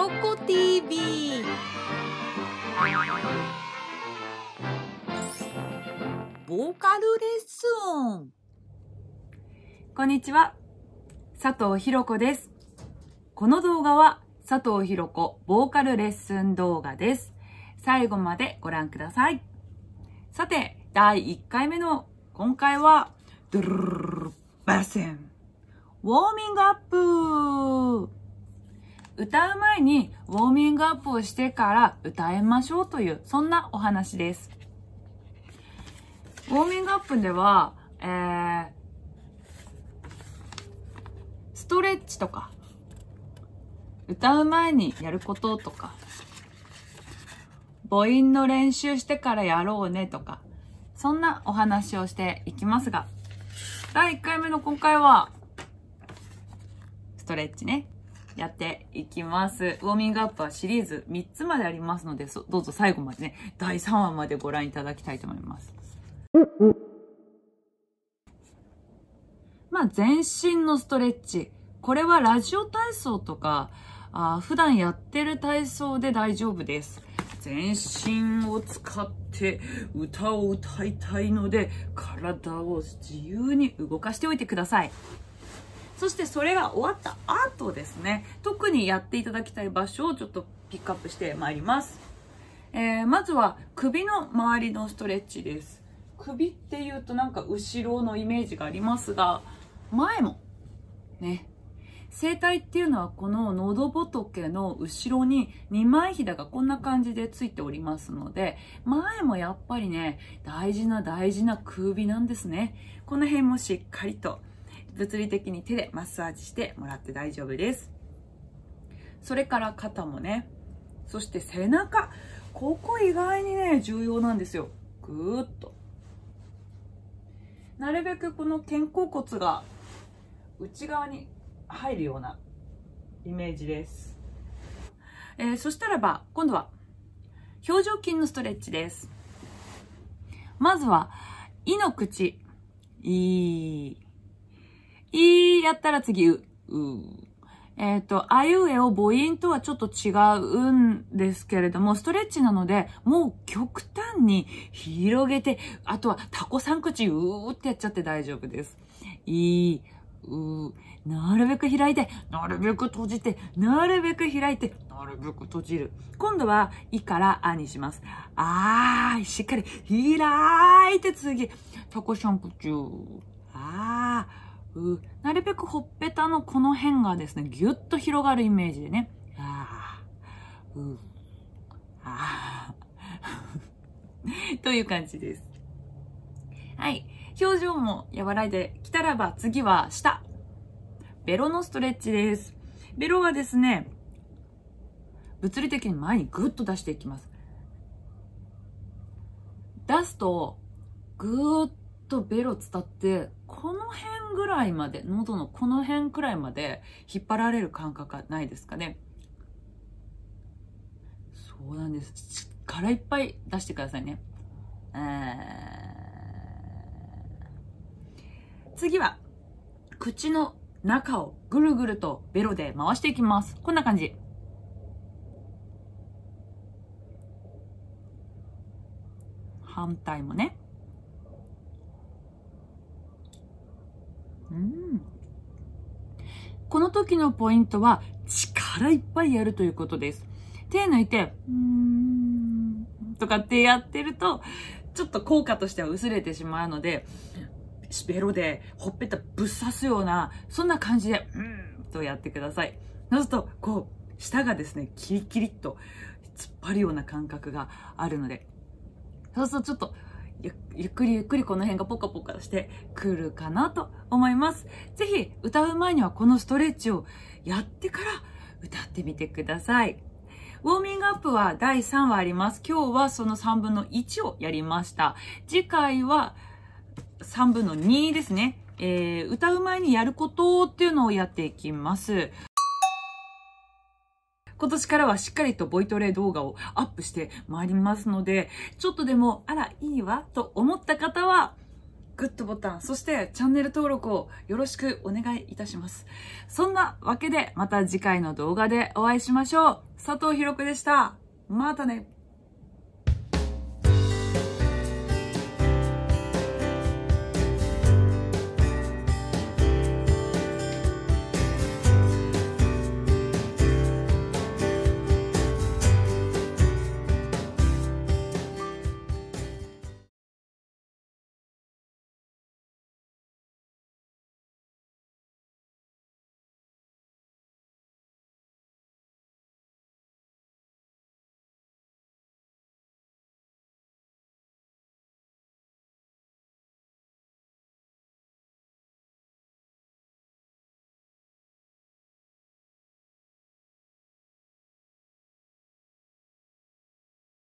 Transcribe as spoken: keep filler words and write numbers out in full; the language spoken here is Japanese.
ろこ ティーブイ。 ボーカルレッスン。 こんにちは、佐藤ひろ子です。この動画は佐藤ひろ子ボーカルレッスン動画です。最後までご覧ください。さて、だいいっかいめの今回はドゥルルルルバセンウォーミングアップ。歌う前にウォーミングアップをしてから歌いましょうという、そんなお話です。ウォーミングアップでは、えー、ストレッチとか、歌う前にやることとか、母音の練習してからやろうねとか、そんなお話をしていきますが、だいいっかいめの今回は、ストレッチね、やっていきます。ウォーミングアップはシリーズみっつまでありますので、どうぞ最後までね、だいさんわまでご覧いただきたいと思います。まあ、全身のストレッチ。これはラジオ体操とか、あ普段やってる体操で大丈夫です。全身を使って歌を歌いたいので、体を自由に動かしておいてください。そしてそれが終わった後ですね、特にやっていただきたい場所をちょっとピックアップしてまいります。えー、まずは首の周りのストレッチです。首っていうとなんか後ろのイメージがありますが、前もね、声帯っていうのはこの喉仏の後ろに二枚ひだがこんな感じでついておりますので、前もやっぱりね、大事な大事な首なんですね。この辺もしっかりと物理的に手でマッサージしてもらって大丈夫です。それから肩もね、そして背中、ここ意外にね、重要なんですよ。ぐーっと。なるべくこの肩甲骨が内側に入るようなイメージです。えー、そしたらば、今度は表情筋のストレッチです。まずは、いの口。い。いやったら次、う。うえっと、あいうえを母音とはちょっと違うんですけれども、ストレッチなので、もう極端に広げて、あとはタコさん口、うーってやっちゃって大丈夫です。い、う、なるべく開いて、なるべく閉じて、なるべく開いて、なるべく閉じる。今度は、いからあにします。あー、しっかり開いて次、タコさん口、あー、うなるべくほっぺたのこの辺がですね、ぎゅっと広がるイメージでね。あー、う、あー。という感じです。はい。表情も和らいできたらば、次は下。ベロのストレッチです。ベロはですね、物理的に前にぐっと出していきます。出すと、ぐーっとベロ伝って、この辺ぐらいまで、喉のこの辺くらいまで引っ張られる感覚がないですかね。そうなんです。力いっぱい出してくださいね。次は、口の中をぐるぐるとベロで回していきます。こんな感じ。反対もね。うん。この時のポイントは力いっぱいやるということです。手抜いて、うーんとかってやってると、ちょっと効果としては薄れてしまうので、ベロでほっぺたぶっ刺すような、そんな感じで、うーんとやってください。そうすると、こう、舌がですね、キリキリっと突っ張るような感覚があるので、そうするとちょっと、ゆ, ゆっくりゆっくりこの辺がポカポカしてくるかなと思います。ぜひ歌う前にはこのストレッチをやってから歌ってみてください。ウォーミングアップはだいさんわあります。今日はそのさんぶんのいちをやりました。次回はさんぶんのにですね。えー、歌う前にやることっていうのをやっていきます。今年からはしっかりとボイトレ動画をアップしてまいりますので、ちょっとでも、あら、いいわ、と思った方は、 グッドボタン、そしてチャンネル登録をよろしくお願いいたします。そんなわけでまた次回の動画でお会いしましょう。佐藤ひろ子でした。またね。